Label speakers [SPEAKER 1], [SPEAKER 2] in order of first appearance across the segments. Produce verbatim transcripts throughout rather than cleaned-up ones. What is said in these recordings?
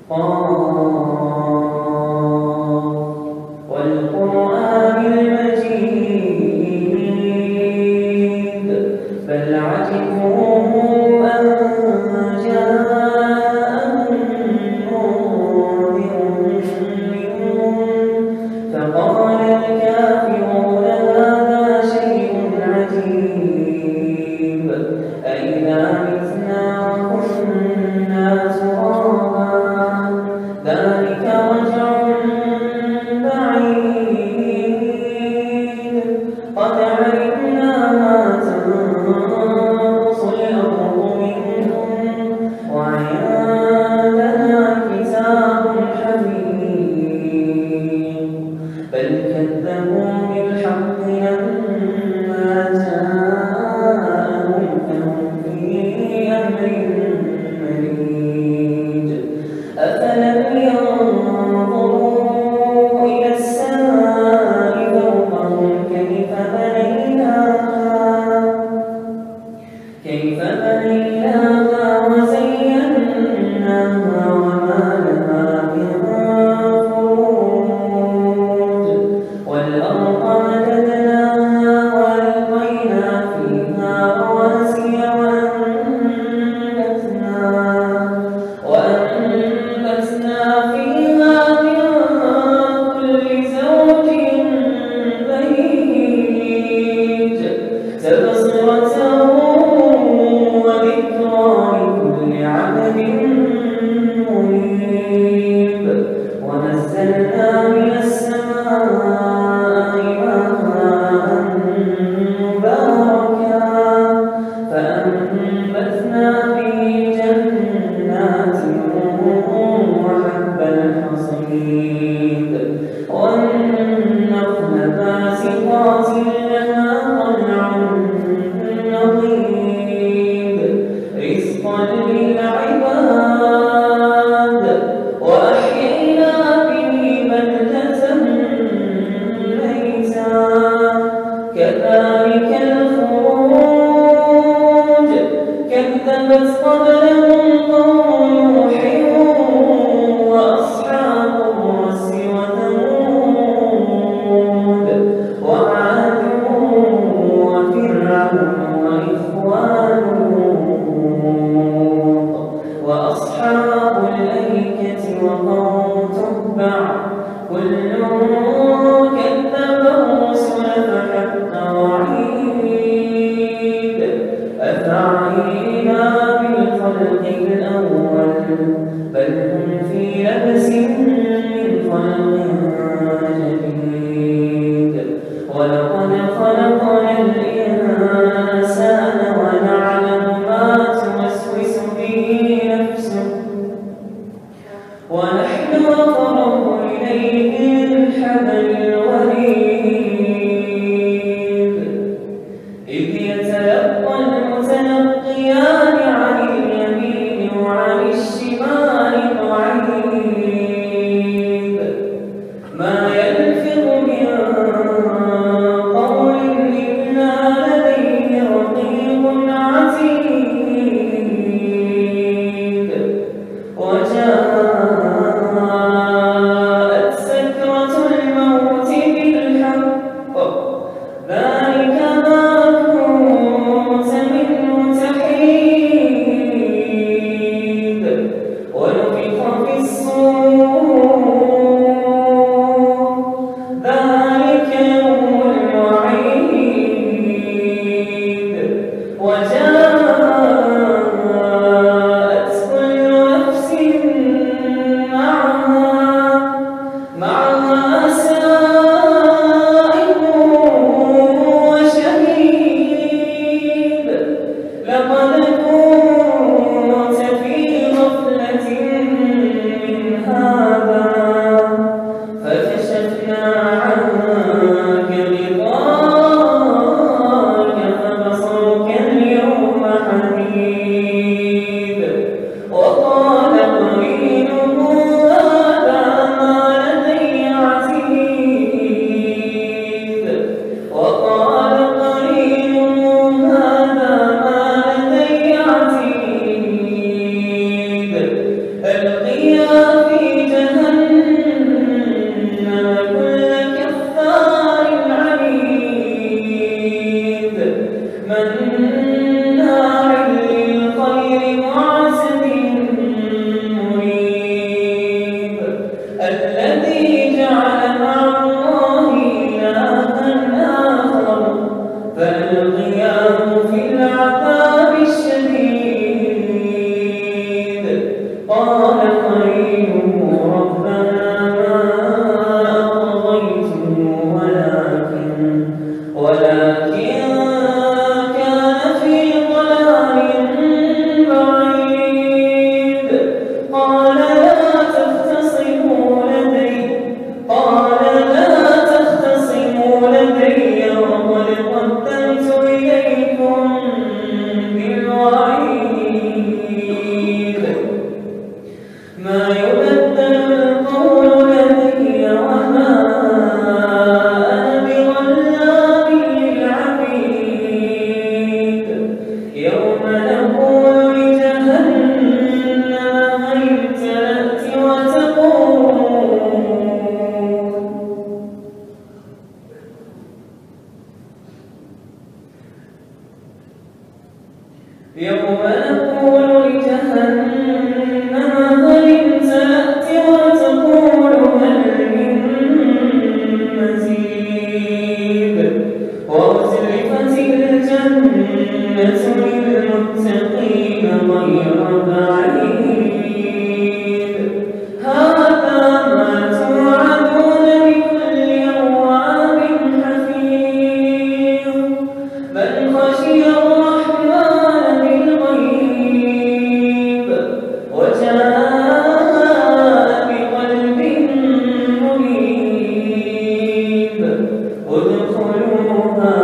[SPEAKER 1] والقرآن المجيد بل عجبوا أن جاءهم منذر منهم فقال الكافرون هذا شيء عجيب أإذا متنا وكنا ترابا ذلك رجع بعيد قد علمنا ما تنقص الأرض منهم وعندنا كتاب حفيظ بل كذبوا بالحق لما جاءهم فهم في أمر مريج أفلم ينظروا إلى السماء فوقهم كيف بنيناها كيف بنيناها وزيناها وما لها من فروج والأرض مددناها وألقينا فيها رواسي وأنبتنا وأنبتنا فيها من كل زوج بهيج تبصرة وذكرى لكل عبد منيب ونزلنا من السماء ماء مباركا فأنبتنا به جنات وحب الحصيد والنخل باسقات لها طلع نضيد رزقا للعباد وأحيينا به بلدة ميتا كذلك الخروج كذبت قبلهم قوم نوح وأصحاب الرس وثمود وعاد وفرعون وإخوان لوط وأصحاب الأيكة وقوم تبع كل كذب الرسل فحق وعيد أفعينا بالخلق الأول بل هم في لبس من خلق جديد ولقد خلقنا الإنسان ونعلم ما توسوس به نفسه ونحن أقرب إليه من حبل الوريد إذ يتلقى المتلقيان عن اليمين وعن الشمال قعيد ما يلفظ من قول إلا لديه رقيب عتيد وجاءت سكرة الموت بالحق قال قرينه ربنا ما أطغيته ولكن ولكن كان في ضلال بعيد قال لا تختصموا لدي قال لا تختصموا لدي وقد قدمت إليكم بالوعيد ما يبدل القول لدي وما أنا بظلام للعبيد يوم نقول لجهنم هل امتلأت وتقول يوم نقول لجهنم هل امتلأت وتقول هل من مزيد وأزلفت الجنة للمتقين غير بعيد هذا ما توعدون لكل أواب حفيظ من خشي الرحمن بالغيب وجاء بقلب منيب ادخلوها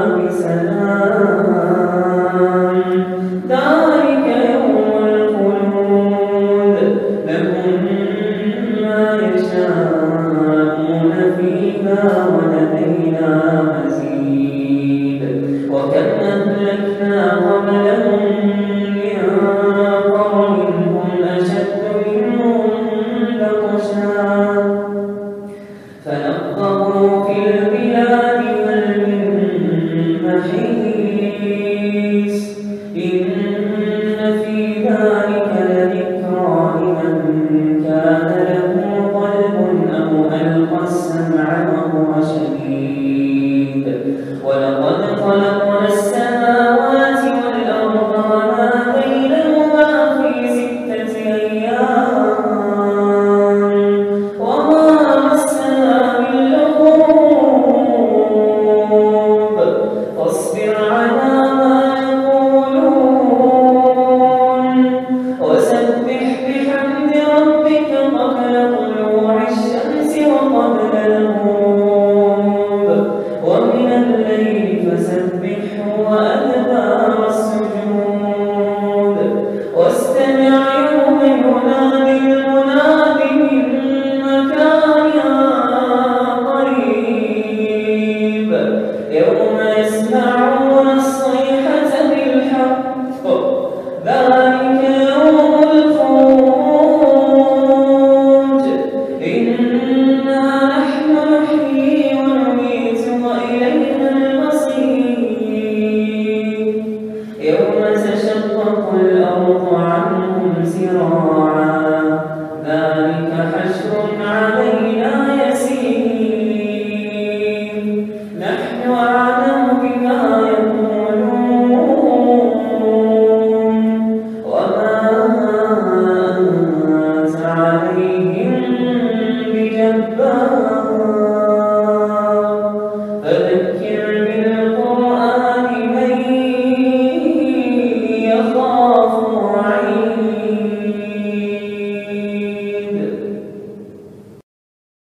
[SPEAKER 1] بسلام ذلك يوم الخلود لهم ما يشاءون فيها ولدينا مزيد وكم أهلكنا قبلهم من قرن هم أشد منهم بطشا فنقبوا في البلاد هل من محيص إن في ذلك لذكرى لمن كان له قلب أو ألقى السمع وهو شهيد ولقد خلقنا السماوات والأرض وما بينهما في ستة أيام وما مسنا من لغوب فاصبر على ما يقولون وسبح بحمد ربك قبل طلوع الشمس وقبل الغروب ومن الليل فسبحه وأدبار السجود واستمع يوم ينادي المناد من مكان قريب يوم يسمعون الصيحة بالحق ذلك يوم الخروج إنا نحن نحيي ونميت وإلينا المصير يوم تشقق الأرض عنهم سراعا ذلك حشر علينا يسير نحن أعلم بما يقولون وما أنت عليهم بجبار